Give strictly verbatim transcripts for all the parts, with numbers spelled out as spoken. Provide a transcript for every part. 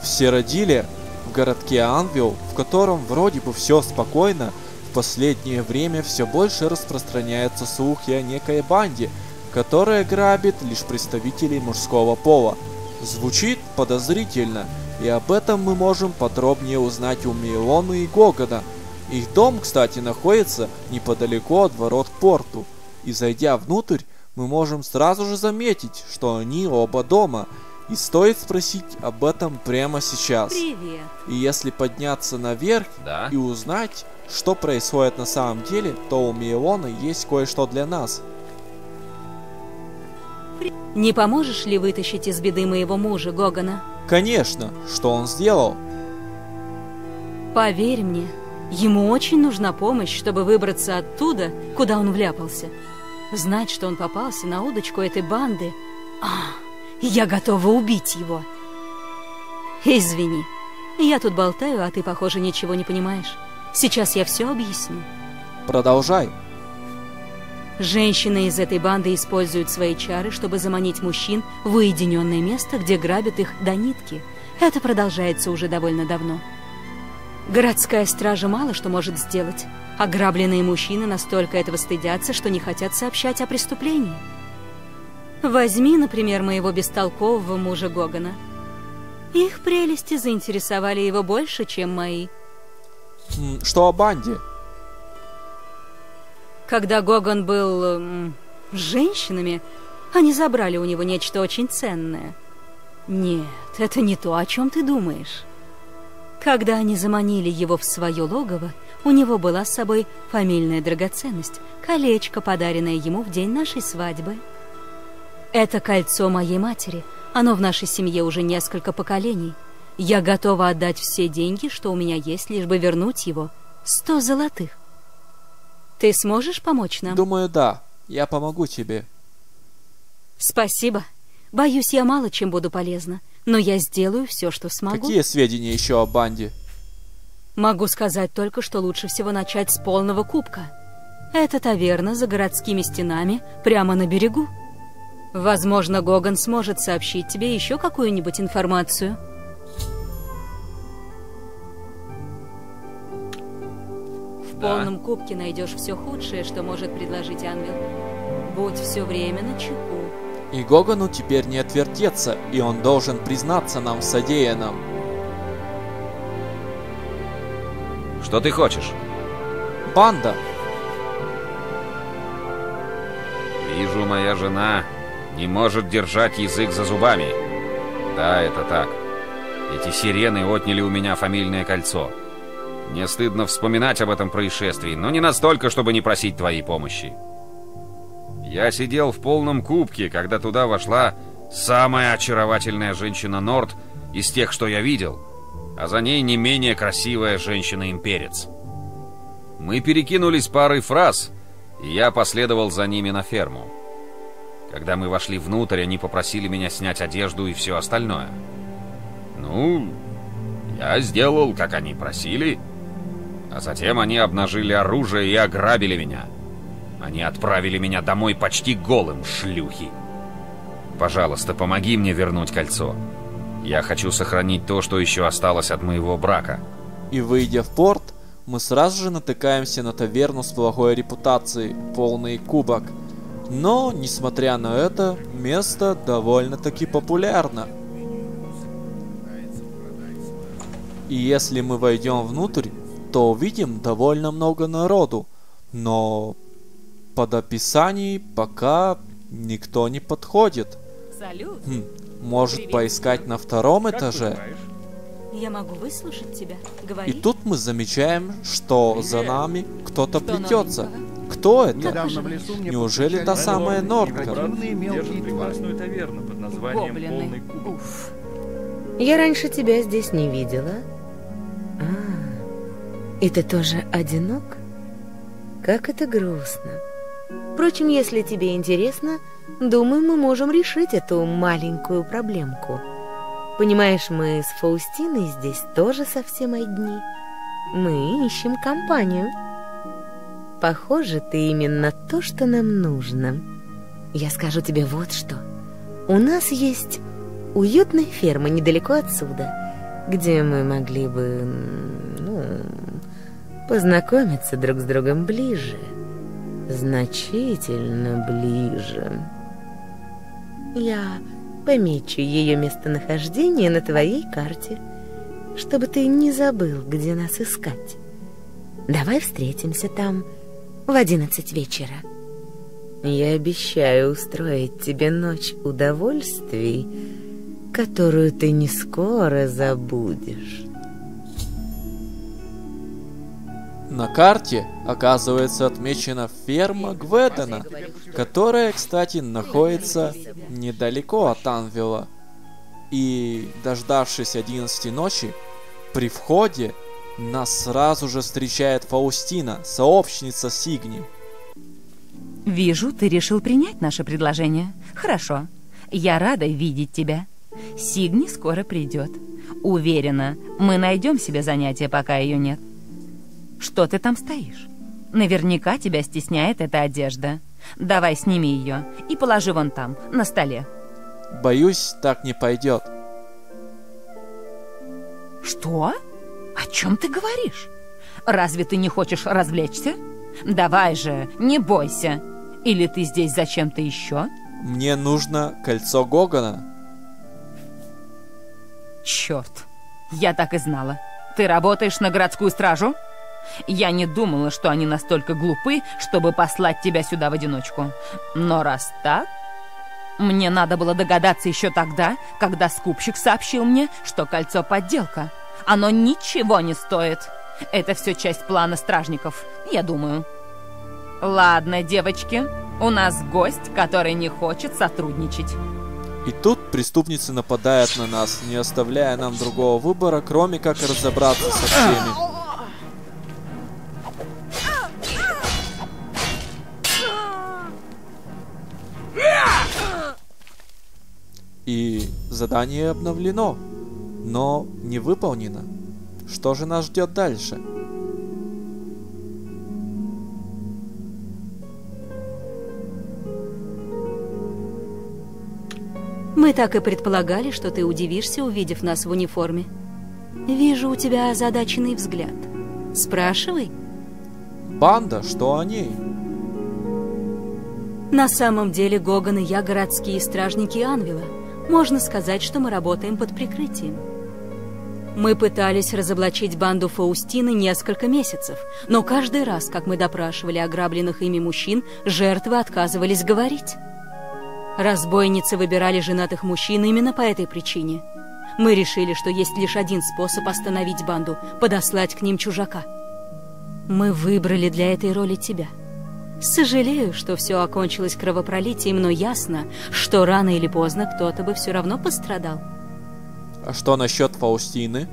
Все родили в городке Анвил, в котором вроде бы все спокойно. В последнее время все больше распространяются слухи о некой банде, которая грабит лишь представителей мужского пола. Звучит подозрительно, и об этом мы можем подробнее узнать у Мейлона и Гогана. Их дом, кстати, находится неподалеку от ворот к порту, и зайдя внутрь, мы можем сразу же заметить, что они оба дома, и стоит спросить об этом прямо сейчас. Привет. И если подняться наверх Да? и узнать, что происходит на самом деле, то у Мейлона есть кое-что для нас. Не поможешь ли вытащить из беды моего мужа, Гогана? Конечно, что он сделал? Поверь мне, ему очень нужна помощь, чтобы выбраться оттуда, куда он вляпался. Знать, что он попался на удочку этой банды... А, я готова убить его. Извини, я тут болтаю, а ты, похоже, ничего не понимаешь. Сейчас я все объясню. Продолжай. Женщины из этой банды используют свои чары, чтобы заманить мужчин в уединенное место, где грабят их до нитки. Это продолжается уже довольно давно. Городская стража мало что может сделать. Ограбленные мужчины настолько этого стыдятся, что не хотят сообщать о преступлении. Возьми, например, моего бестолкового мужа Гогана. Их прелести заинтересовали его больше, чем мои. Что о банде? Когда Гоган был м, с женщинами, они забрали у него нечто очень ценное. Нет, это не то, о чем ты думаешь. Когда они заманили его в свое логово, у него была с собой фамильная драгоценность, колечко, подаренное ему в день нашей свадьбы. Это кольцо моей матери. Оно в нашей семье уже несколько поколений. Я готова отдать все деньги, что у меня есть, лишь бы вернуть его. Сто золотых. Ты сможешь помочь нам? Думаю, да. Я помогу тебе. Спасибо. Боюсь, я мало чем буду полезна, но я сделаю все, что смогу. Какие сведения еще о банде? Могу сказать только, что лучше всего начать с полного кубка. Это таверна за городскими стенами, прямо на берегу. Возможно, Гоган сможет сообщить тебе еще какую-нибудь информацию. В Да. полном кубке найдешь все худшее, что может предложить Анвил. Будь все время начеку. И Гогану теперь не отвертеться, и он должен признаться нам в содеянном. Что ты хочешь? Банда! Вижу, моя жена не может держать язык за зубами. Да, это так. Эти сирены отняли у меня фамильное кольцо. Мне стыдно вспоминать об этом происшествии, но не настолько, чтобы не просить твоей помощи. Я сидел в полном кубке, когда туда вошла самая очаровательная женщина Норд из тех, что я видел, а за ней не менее красивая женщина-имперец. Мы перекинулись парой фраз, и я последовал за ними на ферму. Когда мы вошли внутрь, они попросили меня снять одежду и все остальное. Ну, я сделал, как они просили, а затем они обнажили оружие и ограбили меня. Они отправили меня домой почти голым, шлюхи. Пожалуйста, помоги мне вернуть кольцо. Я хочу сохранить то, что еще осталось от моего брака. И выйдя в порт, мы сразу же натыкаемся на таверну с плохой репутацией, полный кубок. Но, несмотря на это, место довольно-таки популярно. И если мы войдем внутрь, то увидим довольно много народу. Но под описание пока никто не подходит. Салют. Хм, может Привет. Поискать на втором этаже? Я могу выслушать тебя. Говори. И тут мы замечаем, что за нами кто-то Что плетется. новенького? Кто это? Недавно в лесу мне Неужели та повстречались самая огромные Нордка? противные мелкие Держит твари. прекрасную таверну под названием Гоблины. «Полный кубок». Уф. Я раньше тебя здесь не видела. А, и ты тоже одинок? Как это грустно. Впрочем, если тебе интересно, думаю, мы можем решить эту маленькую проблемку. Понимаешь, мы с Фаустиной здесь тоже совсем одни. Мы ищем компанию. Похоже, ты именно то, что нам нужно. Я скажу тебе вот что. У нас есть уютная ферма недалеко отсюда. где мы могли бы, ну, познакомиться друг с другом ближе, значительно ближе. Я помечу ее местонахождение на твоей карте, чтобы ты не забыл, где нас искать. Давай встретимся там в одиннадцать вечера. Я обещаю устроить тебе ночь удовольствий, которую ты не скоро забудешь. На карте оказывается отмечена ферма Гведена, которая, кстати, находится недалеко от Анвила. И, дождавшись одиннадцати ночи, при входе нас сразу же встречает Фаустина, сообщница Сигни. Вижу, ты решил принять наше предложение. Хорошо. Я рада видеть тебя. Сигни скоро придет. Уверена, мы найдем себе занятие, пока ее нет. Что ты там стоишь? Наверняка тебя стесняет эта одежда. Давай сними ее и положи вон там, на столе. Боюсь, так не пойдет. Что? О чем ты говоришь? Разве ты не хочешь развлечься? Давай же, не бойся. Или ты здесь зачем-то еще? Мне нужно кольцо Гогана. Черт, я так и знала. Ты работаешь на городскую стражу? Я не думала, что они настолько глупы, чтобы послать тебя сюда в одиночку. Но раз так... Мне надо было догадаться еще тогда, когда скупщик сообщил мне, что кольцо подделка. Оно ничего не стоит. Это все часть плана стражников, я думаю. Ладно, девочки, у нас гость, который не хочет сотрудничать. И тут преступницы нападают на нас, не оставляя нам другого выбора, кроме как разобраться со всеми. И задание обновлено, но не выполнено. Что же нас ждет дальше? Мы так и предполагали, что ты удивишься, увидев нас в униформе. Вижу у тебя озадаченный взгляд. Спрашивай. Банда, что о ней? На самом деле Гоган и я городские стражники Анвила. Можно сказать, что мы работаем под прикрытием. Мы пытались разоблачить банду Фаустины несколько месяцев, но каждый раз, как мы допрашивали ограбленных ими мужчин, жертвы отказывались говорить. Разбойницы выбирали женатых мужчин именно по этой причине. Мы решили, что есть лишь один способ остановить банду – подослать к ним чужака. Мы выбрали для этой роли тебя. Сожалею, что все окончилось кровопролитием, но ясно, что рано или поздно кто-то бы все равно пострадал. А что насчет Фаустины?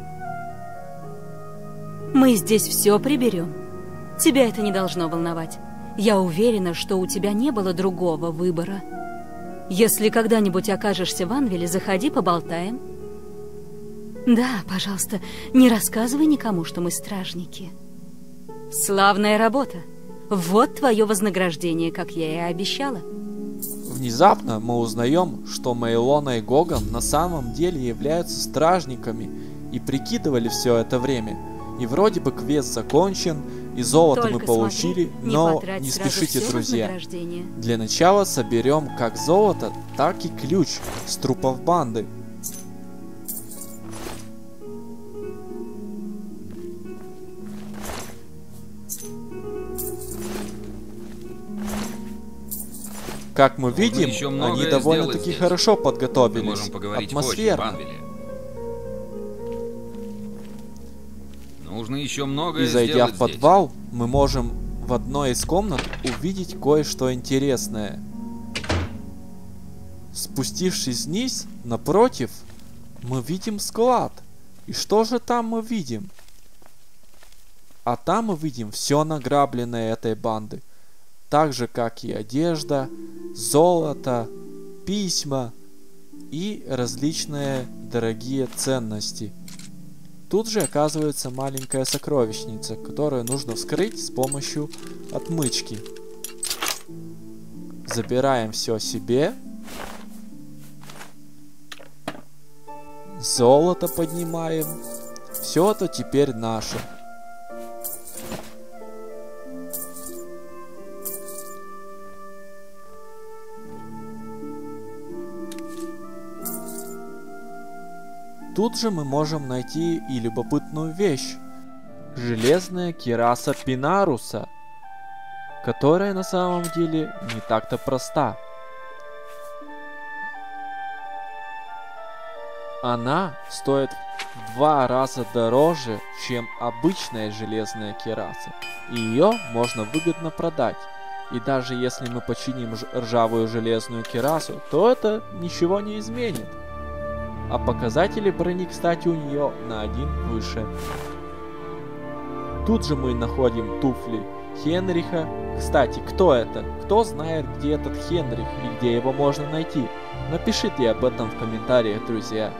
Мы здесь все приберем. Тебя это не должно волновать. Я уверена, что у тебя не было другого выбора. Если когда-нибудь окажешься в Анвиле, заходи, поболтаем. Да, пожалуйста, не рассказывай никому, что мы стражники. Славная работа. Вот твое вознаграждение, как я и обещала. Внезапно мы узнаем, что Мейлона и Гоган на самом деле являются стражниками и прикидывали все это время. И вроде бы квест закончен, и золото Только мы получили, смотри, не но потрать не сразу спешите, все друзья. вознаграждение. Для начала соберем как золото, так и ключ с трупов банды. Как мы Нужно видим, еще они многое довольно-таки сделать хорошо Мы подготовились. можем поговорить Атмосферно. позже в Анвиле. Нужно еще многое И зайдя сделать в подвал, мы можем в одной из комнат увидеть кое-что интересное. Спустившись вниз, напротив, мы видим склад. И что же там мы видим? А там мы видим все награбленное этой банды. Так же, как и одежда, золото, письма и различные дорогие ценности. Тут же оказывается маленькая сокровищница, которую нужно вскрыть с помощью отмычки. Забираем все себе. Золото поднимаем. Все это теперь наше. Тут же мы можем найти и любопытную вещь. Железная кираса Пинаруса, которая на самом деле не так-то проста. Она стоит в два раза дороже, чем обычная железная кираса, и ее можно выгодно продать. И даже если мы починим ржавую железную кирасу, то это ничего не изменит. А показатели брони, кстати, у нее на один выше. Тут же мы находим туфли Хенриха. Кстати, кто это? Кто знает, где этот Хенрих и где его можно найти? Напишите об этом в комментариях, друзья.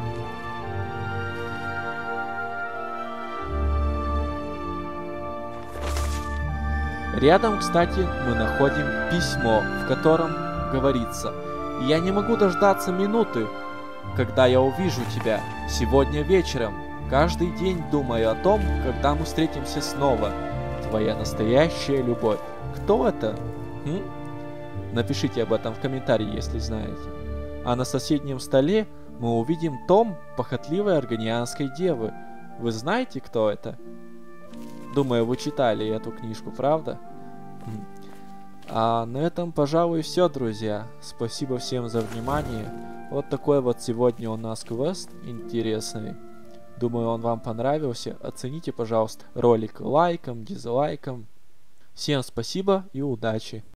Рядом, кстати, мы находим письмо, в котором говорится: «Я не могу дождаться минуты, когда я увижу тебя сегодня вечером. Каждый день думаю о том, когда мы встретимся снова. Твоя настоящая любовь». Кто это? М? Напишите об этом в комментарии, если знаете. А на соседнем столе мы увидим том похотливой аргонианской девы. Вы знаете, кто это? Думаю, вы читали эту книжку, правда? А на этом, пожалуй, все, друзья. Спасибо всем за внимание. Вот такой вот сегодня у нас квест интересный. Думаю, он вам понравился. Оцените, пожалуйста, ролик лайком, дизлайком. Всем спасибо и удачи!